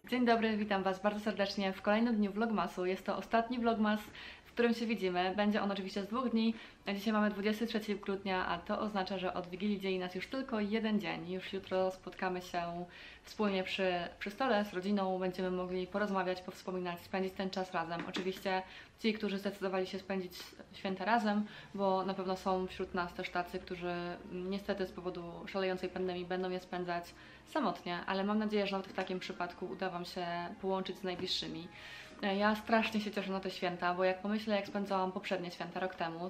Dzień dobry, witam Was bardzo serdecznie w kolejnym dniu vlogmasu. Jest to ostatni vlogmas, w którym się widzimy. Będzie on oczywiście z 2 dni. Dzisiaj mamy 23 grudnia, a to oznacza, że od Wigilii dzieli nas już tylko jeden dzień. Już jutro spotkamy się wspólnie przy stole z rodziną. Będziemy mogli porozmawiać, powspominać, spędzić ten czas razem. Oczywiście ci, którzy zdecydowali się spędzić święta razem, bo na pewno są wśród nas też tacy, którzy niestety z powodu szalejącej pandemii będą je spędzać samotnie, ale mam nadzieję, że nawet w takim przypadku uda Wam się połączyć z najbliższymi. Ja strasznie się cieszę na te święta, bo jak pomyślę, jak spędzałam poprzednie święta rok temu,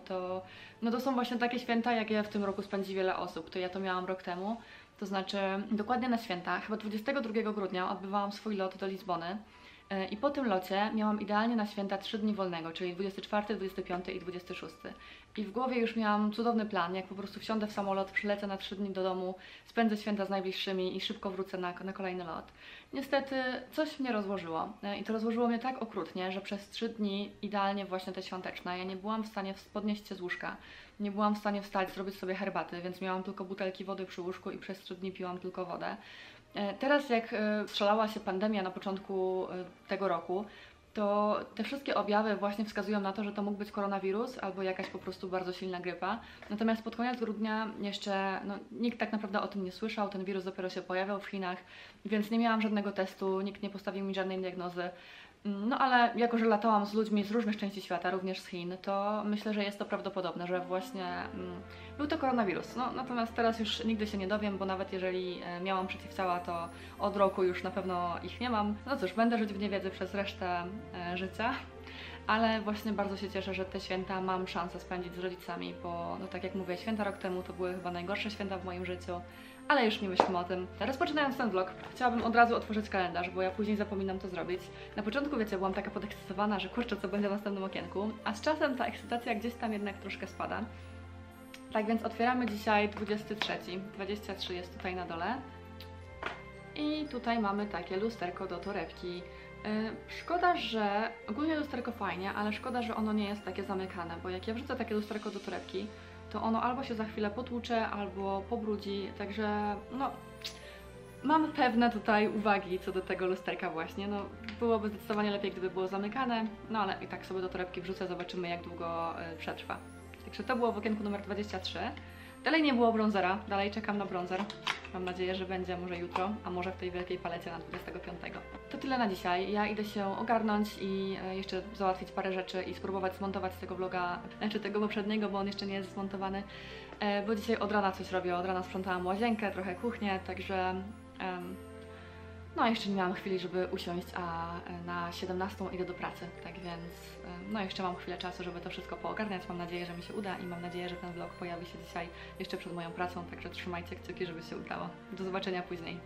to są właśnie takie święta, jakie w tym roku spędzi wiele osób. To ja to miałam rok temu, to znaczy dokładnie na święta, chyba 22 grudnia odbywałam swój lot do Lizbony. I po tym locie miałam idealnie na święta 3 dni wolnego, czyli 24, 25 i 26. I w głowie już miałam cudowny plan, jak po prostu wsiądę w samolot, przylecę na 3 dni do domu, spędzę święta z najbliższymi i szybko wrócę na kolejny lot. Niestety coś mnie rozłożyło i to rozłożyło mnie tak okrutnie, że przez 3 dni, idealnie właśnie te świąteczne, ja nie byłam w stanie podnieść się z łóżka, nie byłam w stanie wstać, zrobić sobie herbaty, więc miałam tylko butelki wody przy łóżku i przez 3 dni piłam tylko wodę. Teraz jak strzelała się pandemia na początku tego roku, to te wszystkie objawy właśnie wskazują na to, że to mógł być koronawirus albo jakaś po prostu bardzo silna grypa. Natomiast pod koniec grudnia jeszcze nikt tak naprawdę o tym nie słyszał, ten wirus dopiero się pojawiał w Chinach, więc nie miałam żadnego testu, nikt nie postawił mi żadnej diagnozy. No ale jako, że latałam z ludźmi z różnych części świata, również z Chin, to myślę, że jest to prawdopodobne, że właśnie był to koronawirus. Natomiast teraz już nigdy się nie dowiem, bo nawet jeżeli miałam przeciwciała, to od roku już na pewno ich nie mam. No cóż, będę żyć w niewiedzy przez resztę życia. Ale właśnie bardzo się cieszę, że te święta mam szansę spędzić z rodzicami, bo tak jak mówię, święta rok temu to były chyba najgorsze święta w moim życiu, ale już nie myślmy o tym. Rozpoczynając ten vlog, chciałabym od razu otworzyć kalendarz, bo ja później zapominam to zrobić. Na początku, wiecie, byłam taka podekscytowana, że kurczę, co będzie w następnym okienku, a z czasem ta ekscytacja gdzieś tam jednak troszkę spada. Tak więc otwieramy dzisiaj 23. 23 jest tutaj na dole. I tutaj mamy takie lusterko do torebki. Szkoda, że ogólnie lusterko fajnie, ale szkoda, że ono nie jest takie zamykane, bo jak ja wrzucę takie lusterko do torebki, to ono albo się za chwilę potłucze, albo pobrudzi, także mam pewne tutaj uwagi co do tego lusterka właśnie. Byłoby zdecydowanie lepiej, gdyby było zamykane, ale i tak sobie do torebki wrzucę, zobaczymy jak długo przetrwa. Także to było w okienku numer 23. Dalej nie było brązera, dalej czekam na brązer. Mam nadzieję, że będzie może jutro, a może w tej wielkiej palecie na 25. To tyle na dzisiaj. Ja idę się ogarnąć i jeszcze załatwić parę rzeczy i spróbować zmontować tego vloga, czy tego poprzedniego, bo on jeszcze nie jest zmontowany. Bo dzisiaj od rana coś robię, od rana sprzątałam łazienkę, trochę kuchnię, także jeszcze nie miałam chwili, żeby usiąść, a na 17 idę do pracy, tak więc jeszcze mam chwilę czasu, żeby to wszystko poogarniać. Mam nadzieję, że mi się uda i mam nadzieję, że ten vlog pojawi się dzisiaj jeszcze przed moją pracą, także trzymajcie kciuki, żeby się udało. Do zobaczenia później.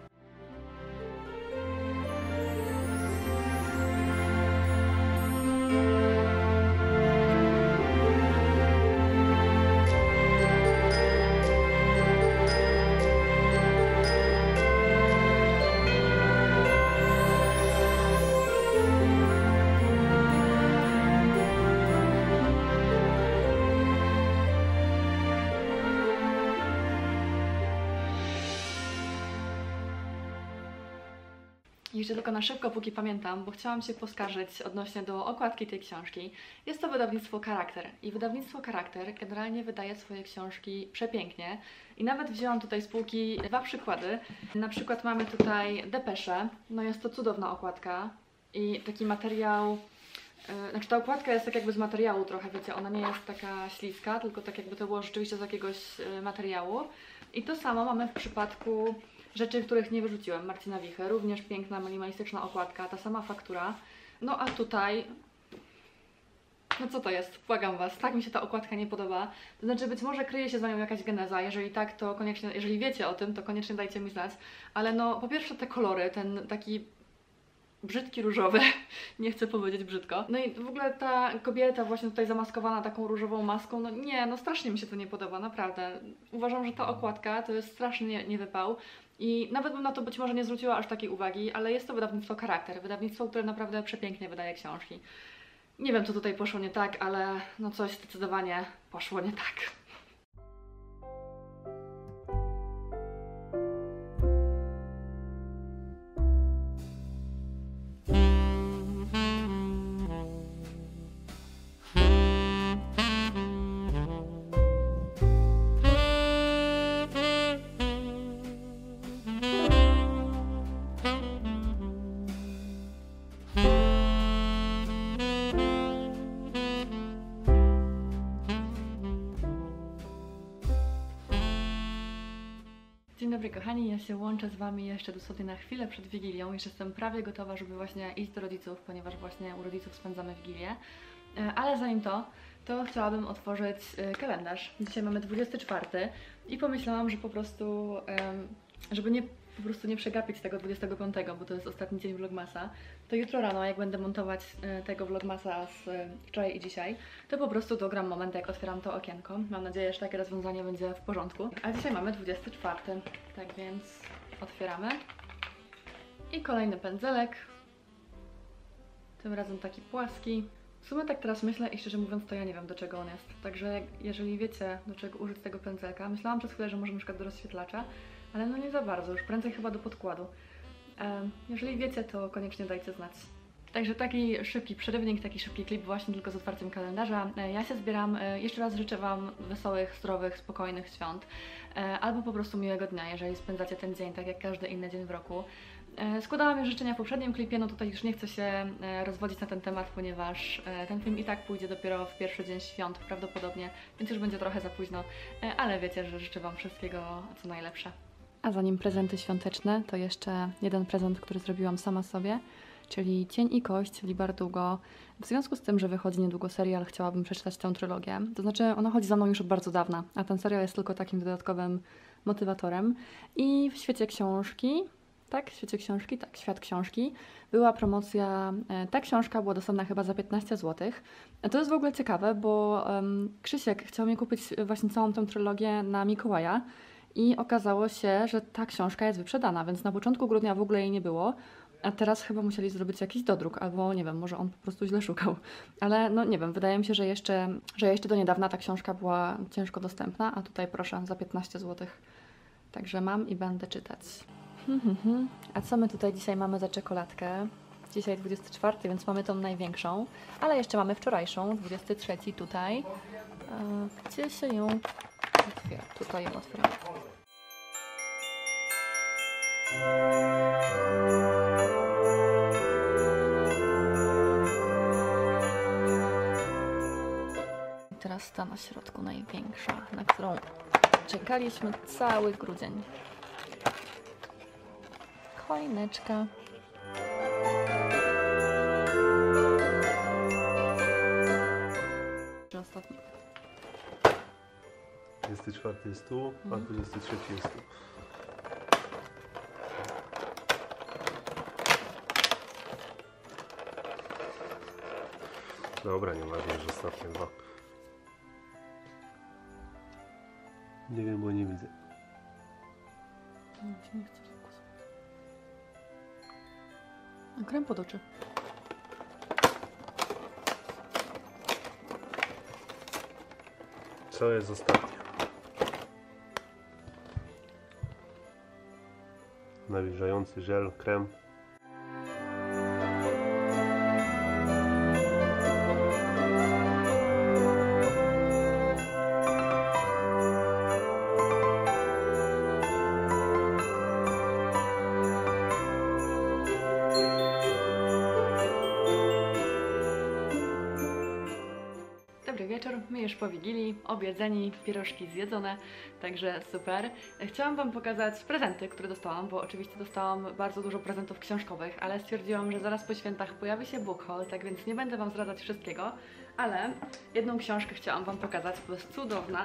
Jeszcze tylko na szybko, póki pamiętam, bo chciałam się poskarżyć odnośnie do okładki tej książki. Jest to wydawnictwo Charakter i wydawnictwo Charakter generalnie wydaje swoje książki przepięknie i nawet wzięłam tutaj z półki 2 przykłady. Na przykład mamy tutaj Depeszę, jest to cudowna okładka i taki materiał, ta okładka jest tak jakby z materiału trochę, wiecie, ona nie jest taka śliska, tylko tak jakby to było rzeczywiście z jakiegoś materiału. I to samo mamy w przypadku rzeczy, których nie wyrzuciłem, Marcina Wichy, również piękna, minimalistyczna okładka, ta sama faktura. A tutaj, co to jest? Błagam Was, tak mi się ta okładka nie podoba. To znaczy być może kryje się za nią jakaś geneza, jeżeli tak, to koniecznie, jeżeli wiecie o tym, to koniecznie dajcie mi znać. Ale po pierwsze te kolory, ten taki brzydki różowy, nie chcę powiedzieć brzydko. I w ogóle ta kobieta właśnie tutaj zamaskowana taką różową maską, strasznie mi się to nie podoba, naprawdę. Uważam, że ta okładka to jest straszny niewypał. I nawet bym na to być może nie zwróciła aż takiej uwagi, ale jest to wydawnictwo Charakter, wydawnictwo, które naprawdę przepięknie wydaje książki. Nie wiem, co tutaj poszło nie tak, ale coś zdecydowanie poszło nie tak. Dzień dobry kochani, ja się łączę z Wami jeszcze dosłownie na chwilę przed Wigilią. Już jestem prawie gotowa, żeby właśnie iść do rodziców, ponieważ właśnie u rodziców spędzamy Wigilię. Ale zanim to chciałabym otworzyć kalendarz. Dzisiaj mamy 24 i pomyślałam, że po prostu, żeby nie przegapić tego 25, bo to jest ostatni dzień vlogmasa, to jutro rano, jak będę montować tego vlogmasa z wczoraj i dzisiaj, to po prostu dogram moment, jak otwieram to okienko. Mam nadzieję, że takie rozwiązanie będzie w porządku. A dzisiaj mamy 24, tak więc otwieramy. I kolejny pędzelek. Tym razem taki płaski. W sumie tak teraz myślę i szczerze mówiąc to ja nie wiem, do czego on jest. Także jeżeli wiecie, do czego użyć tego pędzelka, myślałam przez chwilę, że może na przykład do rozświetlacza, ale no nie za bardzo, już prędzej chyba do podkładu. Jeżeli wiecie, to koniecznie dajcie znać. Także taki szybki przerywnik, taki szybki klip właśnie tylko z otwarciem kalendarza. Ja się zbieram. Jeszcze raz życzę Wam wesołych, zdrowych, spokojnych świąt. Albo po prostu miłego dnia, jeżeli spędzacie ten dzień tak jak każdy inny dzień w roku. Składałam już życzenia w poprzednim klipie, no tutaj już nie chcę się rozwodzić na ten temat, ponieważ ten film i tak pójdzie dopiero w pierwszy dzień świąt prawdopodobnie, więc już będzie trochę za późno, ale wiecie, że życzę Wam wszystkiego co najlepsze. A zanim prezenty świąteczne, to jeszcze jeden prezent, który zrobiłam sama sobie, czyli Cień i Kość Leigh Bardugo. W związku z tym, że wychodzi niedługo serial, chciałabym przeczytać tę trylogię. To znaczy, ona chodzi za mną już od bardzo dawna, a ten serial jest tylko takim dodatkowym motywatorem. I w świecie książki, tak, w świecie książki, tak, Świat Książki, była promocja, ta książka była dostępna chyba za 15 zł. To jest w ogóle ciekawe, bo Krzysiek chciał mi kupić właśnie całą tę trylogię na Mikołaja i okazało się, że ta książka jest wyprzedana, więc na początku grudnia w ogóle jej nie było, a teraz chyba musieli zrobić jakiś dodruk, albo nie wiem, może on po prostu źle szukał. Ale no nie wiem, wydaje mi się, że jeszcze do niedawna ta książka była ciężko dostępna, a tutaj proszę, za 15 zł. Także mam i będę czytać. A co my tutaj dzisiaj mamy za czekoladkę? Dzisiaj 24, więc mamy tą największą, ale jeszcze mamy wczorajszą, 23 tutaj. Gdzie się ją otwiera? Tutaj ją otwieramy. I teraz ta na środku największa, na którą czekaliśmy cały grudzień. Choineczka. Ostatni. 24 jest tu, a 23 jest tu. Dobra, nie ważne, że ostatnie dwa. Nie wiem, bo nie widzę. Nie chcę krem pod oczy. Co jest ostatnie? Nawilżający żel, krem. Dobry wieczór, my już po Wigilii, obiedzeni, pierożki zjedzone, także super. Chciałam Wam pokazać prezenty, które dostałam, bo oczywiście dostałam bardzo dużo prezentów książkowych, ale stwierdziłam, że zaraz po świętach pojawi się book haul, tak więc nie będę Wam zdradzać wszystkiego, ale jedną książkę chciałam Wam pokazać, bo jest cudowna.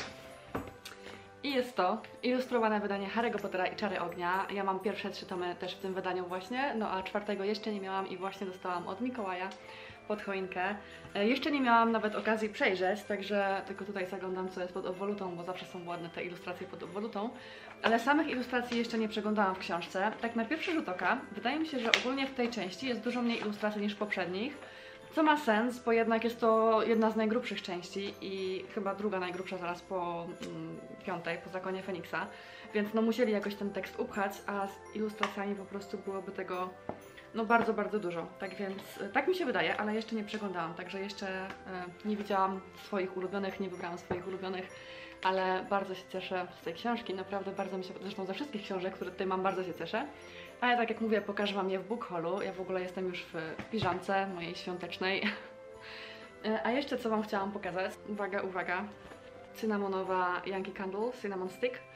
I jest to ilustrowane wydanie Harry'ego Pottera i Czary Ognia. Ja mam pierwsze 3 tomy też w tym wydaniu właśnie, no a 4 jeszcze nie miałam i właśnie dostałam od Mikołaja pod choinkę. Jeszcze nie miałam nawet okazji przejrzeć, także tylko tutaj zaglądam, co jest pod obwolutą, bo zawsze są ładne te ilustracje pod obwolutą. Ale samych ilustracji jeszcze nie przeglądałam w książce. Tak na pierwszy rzut oka wydaje mi się, że ogólnie w tej części jest dużo mniej ilustracji niż w poprzednich. Co ma sens, bo jednak jest to jedna z najgrubszych części i chyba druga najgrubsza zaraz po 5, po Zakonie Feniksa. Więc no musieli jakoś ten tekst upchać, a z ilustracjami po prostu byłoby tego no bardzo, bardzo dużo. Tak więc, tak mi się wydaje, ale jeszcze nie przeglądałam, także jeszcze nie widziałam swoich ulubionych, nie wybrałam swoich ulubionych, ale bardzo się cieszę z tej książki, naprawdę bardzo mi się, zresztą ze wszystkich książek, które tutaj mam, bardzo się cieszę. Ale tak jak mówię, pokażę Wam je w book haulu. Ja w ogóle jestem już w piżamce mojej świątecznej. A jeszcze co Wam chciałam pokazać, uwaga, uwaga, cynamonowa Yankee Candle, Cinnamon Stick.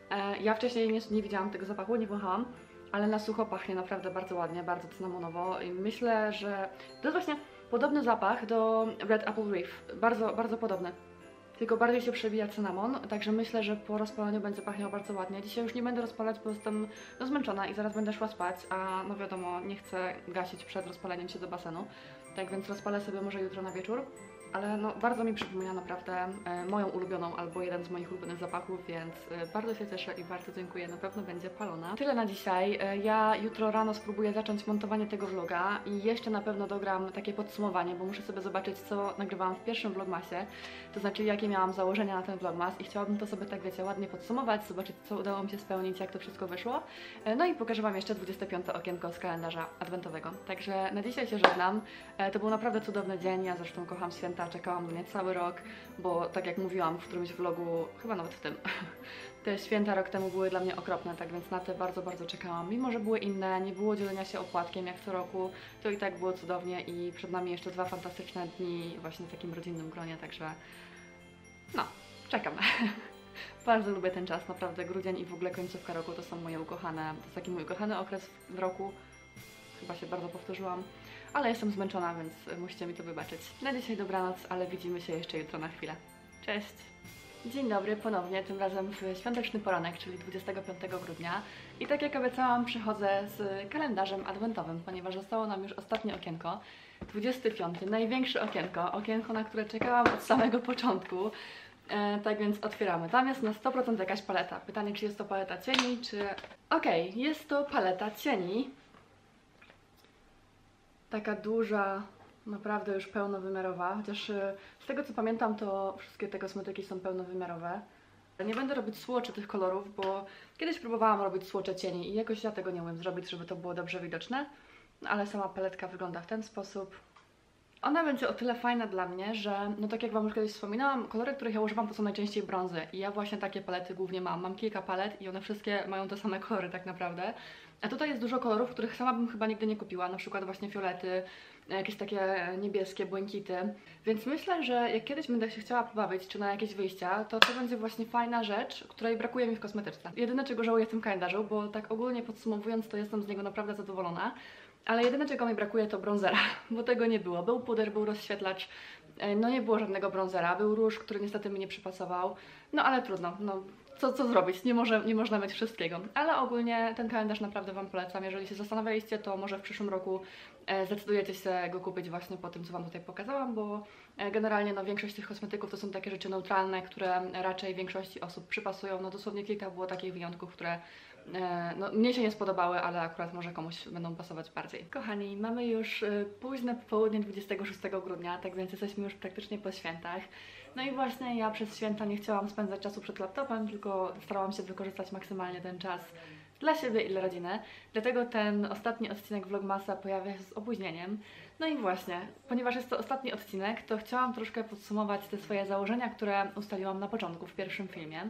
Ja wcześniej nie widziałam tego zapachu, nie wąchałam, ale na sucho pachnie naprawdę bardzo ładnie, bardzo cynamonowo i myślę, że to jest właśnie podobny zapach do Red Apple Reef, bardzo, bardzo podobny. Tylko bardziej się przebija cynamon, także myślę, że po rozpaleniu będzie pachniał bardzo ładnie. Dzisiaj już nie będę rozpalać, bo jestem zmęczona i zaraz będę szła spać, a no wiadomo, nie chcę gasić przed rozpaleniem się do basenu. Tak więc rozpalę sobie może jutro na wieczór. Ale no, bardzo mi przypomina naprawdę moją ulubioną albo jeden z moich ulubionych zapachów, więc bardzo się cieszę i bardzo dziękuję, na pewno będzie palona. Tyle na dzisiaj. Ja jutro rano spróbuję zacząć montowanie tego vloga i jeszcze na pewno dogram takie podsumowanie, bo muszę sobie zobaczyć, co nagrywałam w pierwszym vlogmasie, to znaczy jakie miałam założenia na ten vlogmas i chciałabym to sobie tak, wiecie, ładnie podsumować, zobaczyć, co udało mi się spełnić, jak to wszystko wyszło. No i pokażę Wam jeszcze 25 okienko z kalendarza adwentowego. Także na dzisiaj się żegnam. To był naprawdę cudowny dzień, ja zresztą kocham święta. Czekałam na nie cały rok, bo tak jak mówiłam w którymś vlogu, chyba nawet w tym, te święta rok temu były dla mnie okropne, tak więc na te bardzo, bardzo czekałam. Mimo że były inne, nie było dzielenia się opłatkiem jak co roku, to i tak było cudownie i przed nami jeszcze 2 fantastyczne dni właśnie w takim rodzinnym gronie, także no, czekam. Bardzo lubię ten czas, naprawdę grudzień i w ogóle końcówka roku to są moje ukochane, to jest taki mój ukochany okres w roku, chyba się bardzo powtórzyłam. Ale jestem zmęczona, więc musicie mi to wybaczyć. Na dzisiaj dobranoc, ale widzimy się jeszcze jutro na chwilę. Cześć! Dzień dobry ponownie, tym razem w świąteczny poranek, czyli 25 grudnia. I tak jak obiecałam, przychodzę z kalendarzem adwentowym, ponieważ zostało nam już ostatnie okienko. 25, największe okienko, okienko, na które czekałam od samego początku. Tak więc otwieramy. Tam jest na 100% jakaś paleta. Pytanie, czy jest to paleta cieni, czy... Okej, jest to paleta cieni. Taka duża, naprawdę już pełnowymiarowa, chociaż z tego co pamiętam, to wszystkie te kosmetyki są pełnowymiarowe. Nie będę robić swatchy tych kolorów, bo kiedyś próbowałam robić swatche cieni i jakoś ja tego nie umiem zrobić, żeby to było dobrze widoczne, no, ale sama paletka wygląda w ten sposób. Ona będzie o tyle fajna dla mnie, że no tak jak Wam już kiedyś wspominałam, kolory, których ja używam, to są najczęściej brązy i ja właśnie takie palety głównie mam. Mam kilka palet i one wszystkie mają te same kolory tak naprawdę. A tutaj jest dużo kolorów, których sama bym chyba nigdy nie kupiła, na przykład właśnie fiolety, jakieś takie niebieskie, błękity. Więc myślę, że jak kiedyś będę się chciała pobawić, czy na jakieś wyjścia, to będzie właśnie fajna rzecz, której brakuje mi w kosmetyczce. Jedyne, czego żałuję w tym kalendarzu, bo tak ogólnie podsumowując, to jestem z niego naprawdę zadowolona. Ale jedyne, czego mi brakuje, to bronzera, bo tego nie było. Był puder, był rozświetlacz, no nie było żadnego bronzera, był róż, który niestety mi nie przypasował. No ale trudno, no co zrobić, nie można mieć wszystkiego. Ale ogólnie ten kalendarz naprawdę Wam polecam. Jeżeli się zastanawialiście, to może w przyszłym roku zdecydujecie się go kupić właśnie po tym, co Wam tutaj pokazałam, bo generalnie no, większość tych kosmetyków to są takie rzeczy neutralne, które raczej większości osób przypasują. No dosłownie kilka było takich wyjątków, które no, mnie się nie spodobały, ale akurat może komuś będą pasować bardziej. Kochani, mamy już późne popołudnie 26 grudnia, tak więc jesteśmy już praktycznie po świętach. No i właśnie ja przez święta nie chciałam spędzać czasu przed laptopem, tylko starałam się wykorzystać maksymalnie ten czas dla siebie i dla rodziny. Dlatego ten ostatni odcinek Vlogmasa pojawia się z opóźnieniem. No i właśnie, ponieważ jest to ostatni odcinek, to chciałam troszkę podsumować te swoje założenia, które ustaliłam na początku w pierwszym filmie.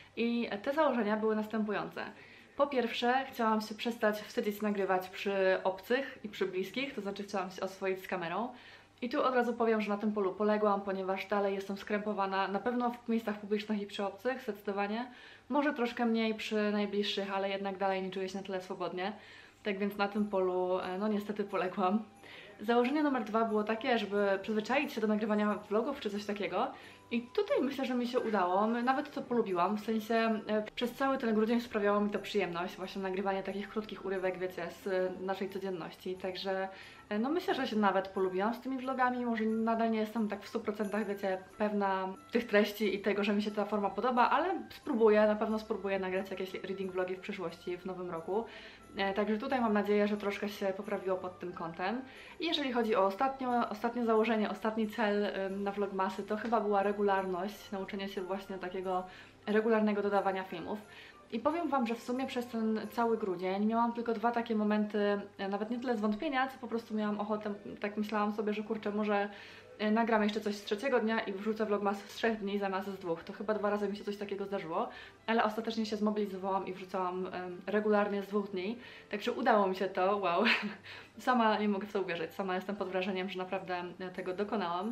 I te założenia były następujące. Po pierwsze, chciałam się przestać wstydzić nagrywać przy obcych i przy bliskich, to znaczy chciałam się oswoić z kamerą. I tu od razu powiem, że na tym polu poległam, ponieważ dalej jestem skrępowana, na pewno w miejscach publicznych i przy obcych, zdecydowanie. Może troszkę mniej przy najbliższych, ale jednak dalej nie czuję się na tyle swobodnie. Tak więc na tym polu, no niestety poległam. Założenie numer 2 było takie, żeby przyzwyczaić się do nagrywania vlogów czy coś takiego. I tutaj myślę, że mi się udało. Nawet to polubiłam, w sensie przez cały ten grudzień sprawiało mi to przyjemność, właśnie nagrywanie takich krótkich urywek, wiecie, z naszej codzienności. Także no myślę, że się nawet polubiłam z tymi vlogami. Może nadal nie jestem tak w 100% wiecie, pewna tych treści i tego, że mi się ta forma podoba, ale spróbuję, na pewno spróbuję nagrać jakieś reading vlogi w przyszłości, w nowym roku. Także tutaj mam nadzieję, że troszkę się poprawiło pod tym kątem. I jeżeli chodzi o ostatnie założenie, ostatni cel na vlogmasy, to chyba była regularność, nauczenie się właśnie takiego regularnego dodawania filmów. I powiem Wam, że w sumie przez ten cały grudzień miałam tylko 2 takie momenty, nawet nie tyle zwątpienia, co po prostu miałam ochotę, tak myślałam sobie, że kurczę, może nagram jeszcze coś z 3 dnia i wrzucę vlogmas z 3 dni zamiast z 2. To chyba 2 razy mi się coś takiego zdarzyło, ale ostatecznie się zmobilizowałam i wrzucałam regularnie z 2 dni. Także udało mi się to, wow. Sama nie mogę w to uwierzyć, sama jestem pod wrażeniem, że naprawdę tego dokonałam.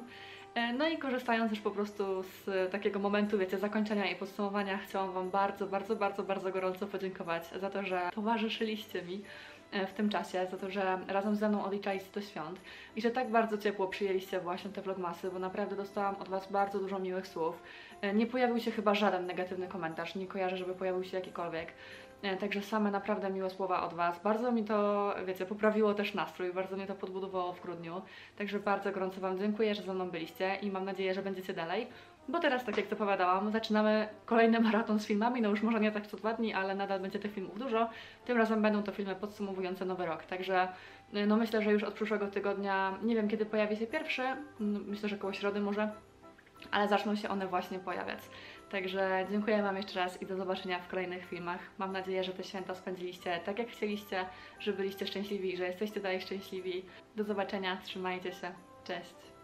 No i korzystając już po prostu z takiego momentu, wiecie, zakończenia i podsumowania, chciałam Wam bardzo, bardzo, bardzo, bardzo gorąco podziękować za to, że towarzyszyliście mi w tym czasie, za to, że razem ze mną odliczaliście do świąt i że tak bardzo ciepło przyjęliście właśnie te vlogmasy, bo naprawdę dostałam od Was bardzo dużo miłych słów. Nie pojawił się chyba żaden negatywny komentarz, nie kojarzę, żeby pojawił się jakikolwiek. Także same naprawdę miłe słowa od Was. Bardzo mi to, wiecie, poprawiło też nastrój, bardzo mnie to podbudowało w grudniu. Także bardzo gorąco Wam dziękuję, że ze mną byliście i mam nadzieję, że będziecie dalej. Bo teraz, tak jak zapowiadałam, zaczynamy kolejny maraton z filmami, no już może nie tak co 2 dni, ale nadal będzie tych filmów dużo. Tym razem będą to filmy podsumowujące nowy rok, także no myślę, że już od przyszłego tygodnia, nie wiem kiedy pojawi się pierwszy, myślę, że koło środy może, ale zaczną się one właśnie pojawiać. Także dziękuję Wam jeszcze raz i do zobaczenia w kolejnych filmach. Mam nadzieję, że te święta spędziliście tak jak chcieliście, że byliście szczęśliwi i że jesteście dalej szczęśliwi. Do zobaczenia, trzymajcie się, cześć!